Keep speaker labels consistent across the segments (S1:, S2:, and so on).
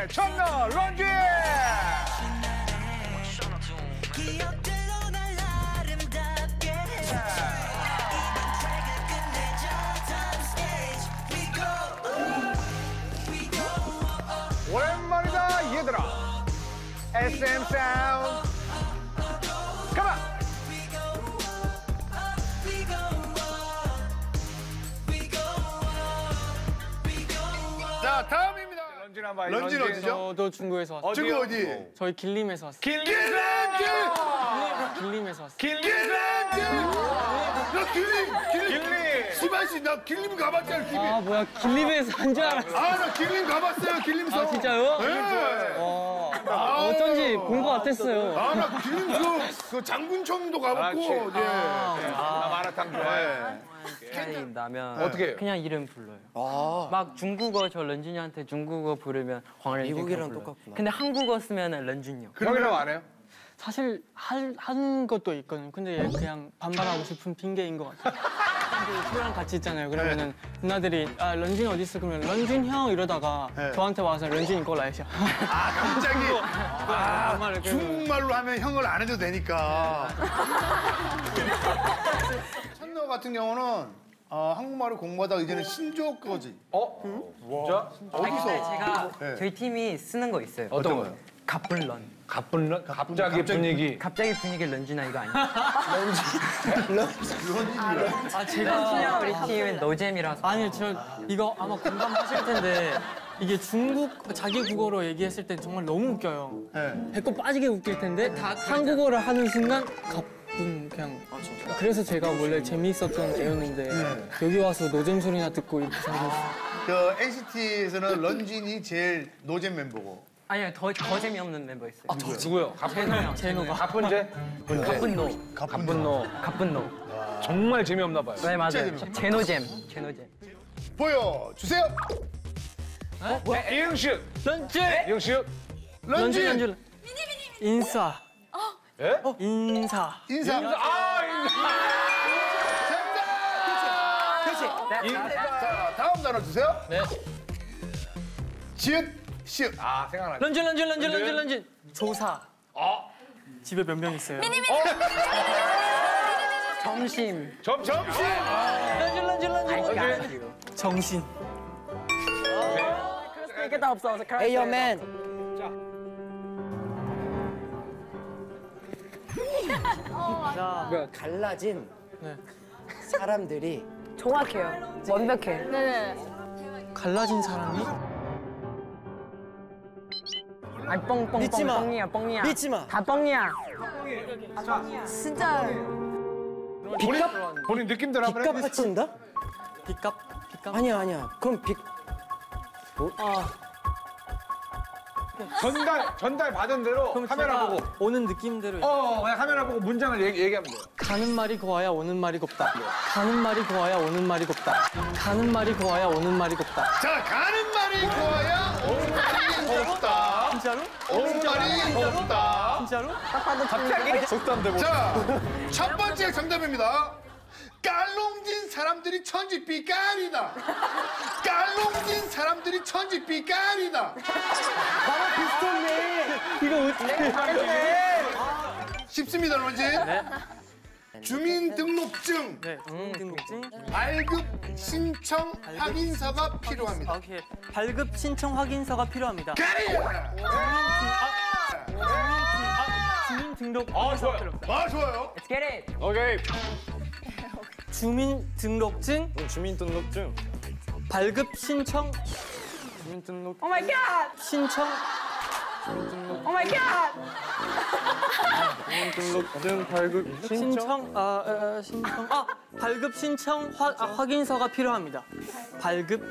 S1: 첫날 런쥔. 오랜만이다 얘들아. SM 사운드. 가만. 자 다음입니다. 런쥔 한번.
S2: 런쥔 어디죠?
S3: 저도 중국에서 왔어요.
S2: 중국 어디?
S3: 저희 길림에서 왔어요.
S2: 길림에서 왔어요. 나 길림. 시바씨 나 길림 가봤잖아. 길림.
S3: 아 뭐야 길림에서 한 줄 알았어.
S2: 아 나 길림 가봤어요. 길림서.
S3: 아 진짜요?
S2: 네.
S3: 어쩐지 본 것 같았어요.
S2: 아 나 길림 그 장군청도 가봤고. 예.
S1: 나 마라탕 좋아해.
S4: 차이 나면
S1: 어떻게 해요?
S4: 그냥 이름 불러요. 막 중국어 저 런쥔이한테 중국어 부르면 황런쥔
S5: 미국이랑
S4: 불러요.
S5: 똑같구나.
S4: 근데 한국어 쓰면 런쥔이요.
S1: 형이라고 안 해요?
S3: 사실 한 것도 있거든요. 근데 얘 그냥 반발하고 싶은 핑계인 것 같아요. 근데 친구랑 같이 있잖아요. 그러면은 누나들이 아 런쥔 어디 있어? 그러면 런쥔 형 이러다가 저한테 와서 런쥔 이거 라이샤.
S2: 아 갑자기. 중국말로 하면 형을 안 해도 되니까. 찬너 같은 경우는 한국말을 공부하다가 이제는 신조어 거지.
S1: 진짜?
S2: 어디서?
S4: 제가
S2: 네.
S4: 저희 팀이 쓰는 거 있어요.
S1: 어떤 거요?
S4: 갑분런.
S1: 가쁜 갑자기 분위기.
S4: 갑자기 분위기 런쥔아 이거 아니야?
S3: 아 제가
S4: 우리 팀은 노잼이라서.
S3: 아니 저 이거 아마 공감하실 텐데 이게 중국 자기 국어로 얘기했을 때 정말 너무 웃겨요. 배꼽 빠지게 웃길 텐데 한국어를 하는 순간 가뿐 그냥. 그래서 제가 원래 재미있었던 애였는데 여기 와서 노잼 소리나 듣고 이렇게 생겼어요.
S2: 그 NCT에서는 런쥔이 제일 노잼 멤버고.
S4: 아니요 더 재미없는 멤버 있어요.
S1: 누구요?
S3: 제노가.
S1: 가쁜제?
S4: 갑분노.
S1: 가쁜노. 정말 재미없나 봐요.
S4: 네 맞아요. 제노잼.
S2: 보여주세요.
S1: 이응식.
S3: 런쥔!
S1: 이응식.
S3: 런쥔! 인사.
S1: 예?
S3: 인사.
S2: 인사. 자, 다음 단어 주세요.
S3: 네.
S2: 지읒, 시읒.
S1: 아 생각나.
S3: 런쥔. 조사. 집에 몇 명 있어요?
S4: 점심.
S1: 점심.
S3: 런쥔. 정신.
S4: 이게 다 없어.
S5: Hey yo man. 갈라진
S3: 네.
S5: 사람들이
S6: 정확해요. 완벽해. 네네.
S3: 갈라진 사람이?
S4: 아니 뻥
S5: 믿지 마.
S4: 뻥이야.
S5: 믿지 마.
S4: 다 뻥이야.
S6: 진짜.
S1: 본인 느낌대로 한번
S5: 빚값
S1: 해보세요.
S5: 바친다?
S3: 빚값?
S5: 아니야. 그럼 빚
S1: 전달 받은 대로
S3: 그럼
S1: 카메라
S3: 제가
S1: 보고.
S3: 오는 느낌대로
S1: 그냥 카메라 보고 문장을 얘기하면 돼요.
S3: 가는 말이 고와야 오는 말이 곱다. 가는 말이 고와야 오는 말이 곱다. 가는 말이 고와야 오는 말이 곱다.
S2: 자, 가는 말이 고와야 오는 말이 곱다.
S3: 진짜로?
S2: 오는 말이 곱다.
S3: 진짜로?
S1: 갑자기? 속담
S2: 자, 첫 번째 정답입니다. 깔롱진 사람들이 천지 삐까리다. 깔롱진 사람들이 천지 삐까리다.
S3: 이거 어떻게
S2: 쉽습니다, 런쥔. 주민등록증
S3: 네. 등록증.
S2: 발급 신청 확인서가 필요합니다.
S3: 오케이. 발급 신청 확인서가 필요합니다. 주민등록.
S1: 좋아요.
S2: 아, 좋아요.
S4: Let's get it.
S1: 오케이.
S3: 주민등록증.
S5: 주민등록증.
S3: 발급 신청.
S6: 오 마이 갓.
S3: 신청.
S6: 오 마이 갓.
S5: 주민등록증 발급
S3: 신청. 발급 신청 확인서가 필요합니다. 발급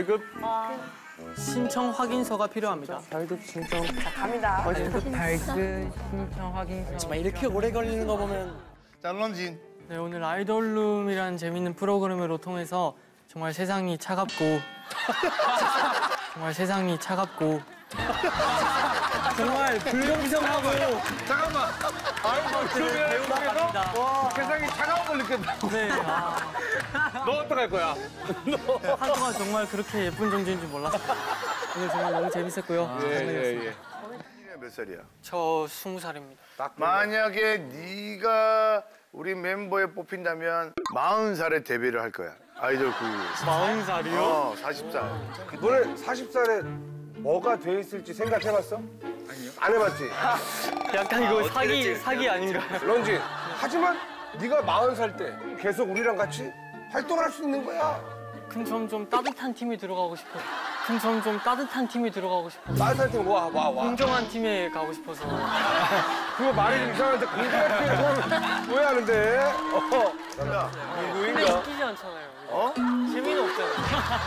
S3: 신청 확인서가 필요합니다.
S5: 발급 신청.
S6: 갑니다.
S4: 발급 신청 확인서.
S5: 정말 이렇게 오래 걸리는 거 보면
S2: 자, 런쥔.
S3: 네, 오늘 아이돌룸이라는 재밌는 프로그램으로 통해서 정말 세상이 차갑고 정말 불공평하고
S1: 잠깐만. 아이고, 그러면 세상이 차가운 걸 느꼈다고.
S3: 네,
S1: 너 어떡할 거야?
S3: 한동안 정말 그렇게 예쁜 존재인 줄 몰랐어요. 오늘 정말 너무 재밌었고요.
S1: 예.
S2: 몇 살이야?
S3: 저 20살입니다.
S2: 만약에 네가 우리 멤버에 뽑힌다면 40살에 데뷔를 할 거야. 아이돌 그룹에서.
S3: 40살이요?
S2: 40살.
S7: 너네 40살에 뭐가 돼 있을지 생각해봤어? 아니요. 안 해봤지?
S3: 약간 이거 사기 아닌가요?
S7: 런쥔. 하지만 네가 40살 때 계속 우리랑 같이 활동을 할 수 있는 거야.
S3: 그럼 전 좀 따뜻한 팀이 들어가고 싶어요.
S7: 따뜻한 팀 와.
S3: 공정한 팀에 가고 싶어서.
S7: 그거 말이 좀 이상한데 공부할 때 왜 하는데?
S3: 근데
S7: 누구인가?
S3: 웃기지 않잖아요. 재미는 없잖아요.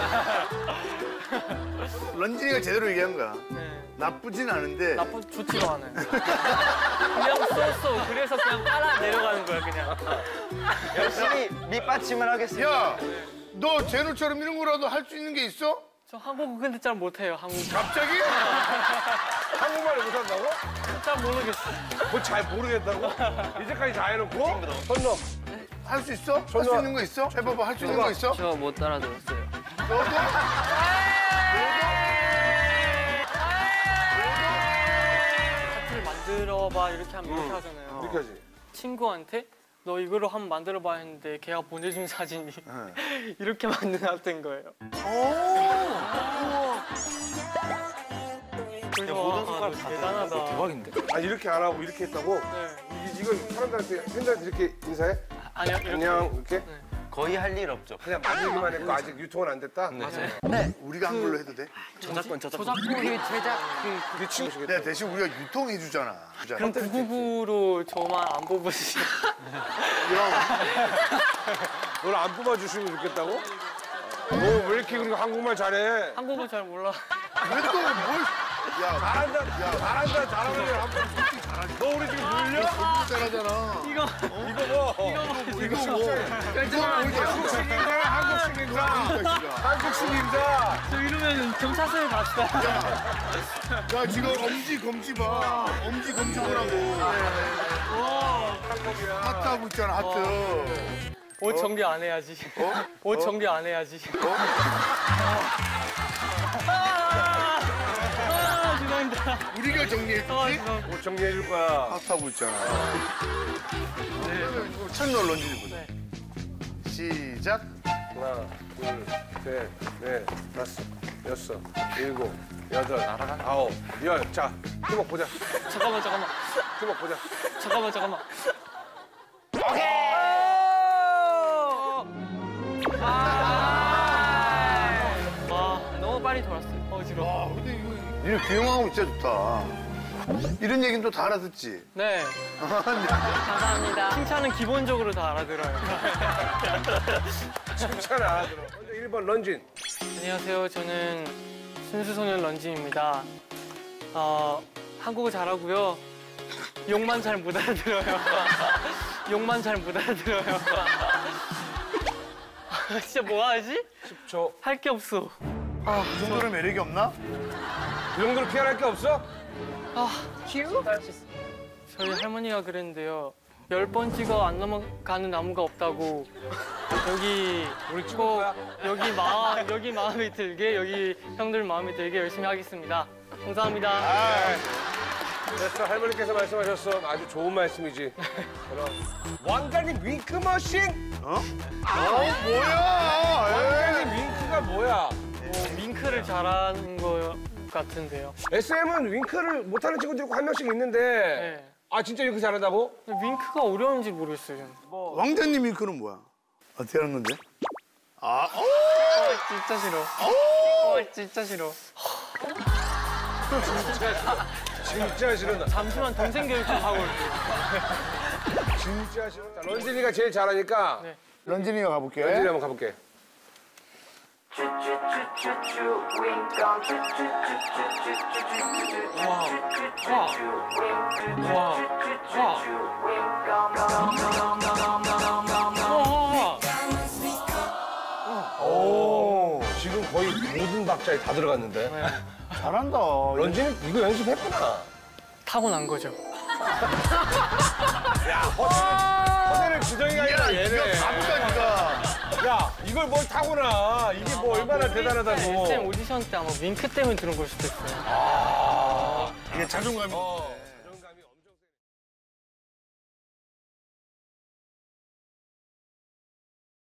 S2: 런쥔이가 제대로 얘기한 거야.
S3: 네.
S2: 나쁘진 않은데
S3: 좋지도 않아요. 그냥 쏘 그래서 그냥 빨아 내려가는 거야 그냥.
S5: 열심히 밑받침을 하겠습니다.
S2: 야, 너 제노처럼 이런 거라도 할 수 있는 게 있어?
S3: 저 한국어 근데 잘 못해요. 한국어.
S2: 갑자기?
S7: 한국말을 못한다고?
S3: 잘 모르겠어요.
S7: 뭐 잘 모르겠다고? 이제까지 다 해놓고? 선너.
S2: 할 수 있어? 할 수 있는 거 있어? 해봐봐, 할 수 있는 거 있어?
S4: 저 못 따라들었어요.
S2: 너도?
S3: 파트를 만들어봐 이렇게 하면 이렇게 하잖아요.
S7: 이렇게 하지.
S3: 친구한테 너 이거로 한번 만들어봐 했는데 걔가 보내준 사진이 이렇게 만들어놨던 거예요. 그래서 대단하다.
S1: 대박인데?
S7: 아, 이렇게 안 하고 이렇게 했다고?
S3: 네.
S7: 이걸 사람들한테, 팬들한테 이렇게 인사해?
S3: 아니요 이렇게.
S7: 그냥 이렇게?
S5: 거의 할 일 없죠.
S7: 그냥 만들기만 했고 아직 유통은 안 됐다?
S2: 우리가 한글로 해도 돼?
S3: 저작권이
S4: 그 제작
S7: 우리 친구시겠다.
S2: 내가 대신 우리가 유통해 주잖아.
S3: 그럼 999로 저만 안 뽑으시죠?
S7: 너를 안 뽑아주시면 좋겠다고? 너 왜 이렇게 그리고 한국말 잘해?
S3: 한국어 잘 몰라.
S2: 그래도 뭘? 야,
S7: 잘한다, 잘하네. 너 우리 지금 놀려?
S2: 잘하잖아.
S3: 이거
S7: 한국식 인사. 한국식 인사.
S3: 저 이러면 경찰서에 갑시다.
S2: 야, 지금 엄지 검지 봐. 엄지 검지 보라고. 하트 하고 있잖아, 하트.
S3: 옷 정리 안 해야지. 옷 정리 안 해야지. 죄송합니다.
S2: 우리가 정리했지?
S3: 죄송합니다.
S7: 옷 정리해줄 거야.
S2: 하트 하고 있잖아. 채널 런쥔이 보자. 시작.
S7: 하나, 둘, 셋, 넷, 다섯, 여섯, 일곱, 여덟, 아홉, 열. 자, 주먹 보자.
S3: 잠깐만.
S7: 주먹 보자.
S3: 잠깐만. 너무 빨리 돌았어요. 어지러워.
S2: 아, 근데 이거 귀여워하고 진짜 좋다. 이런 얘기는 또 다 알아듣지?
S3: 네. 감사합니다. 칭찬은 기본적으로 다 알아들어요.
S7: 칭찬 안 하더라. 먼저 1번 런쥔.
S3: 안녕하세요. 저는 순수소년 런쥔입니다. 한국어 잘하고요. 욕만 잘 못 알아들어요. 진짜 뭐 하지?
S7: 10초.
S3: 할 게 없어.
S2: 이 정도는 매력이 없나?
S7: 이 정도로 피할 게 없어?
S3: 저희 할머니가 그랬는데요. 10번 찍어 안 넘어가는 나무가 없다고. 여기
S7: 우리 찍을 거야?
S3: 여기 마음에 들게, 여기 형들 마음에 들게 열심히 하겠습니다. 감사합니다.
S7: 됐어, 할머니께서 말씀하셨어. 아주 좋은 말씀이지. 그럼 왕자님 윙크머신?
S2: 뭐야?
S7: 왕자님 윙크가 뭐야?
S3: 윙크를 잘하는 거 같은데요.
S7: SM은 윙크를 못하는 친구들이 한 명씩 있는데
S3: 네.
S7: 아 진짜 윙크 잘한다고?
S3: 근데 윙크가 어려운지 모르겠어요. 저는.
S2: 왕자님 윙크는 뭐야? 어떻게 하는 건데?
S3: 진짜 싫어. 진짜 싫어.
S7: 진짜 싫은다.
S3: 잠시만 동생 교육 좀 하고 올게요.
S7: 진짜 싫은다. 런쥔이가 제일 잘하니까
S3: 네.
S2: 런쥔이가 가볼게.
S7: 런쥔이 한번 가볼게. 오, 지금 거의 모든 박자에 다 들어갔는데.
S2: 잘한다.
S7: 런쥔이 이거 연습했구나.
S3: 타고난 거죠.
S7: 야, 허세는 주정이가 아니라 얘네.
S2: 가보다니까.
S7: 야, 이걸 뭘 타고나. 이게 뭐 얼마나 대단하다고.
S3: SM 오디션 때 아마 윙크 때문에 들은 걸 수도 있어요.
S2: 이게 자존감이.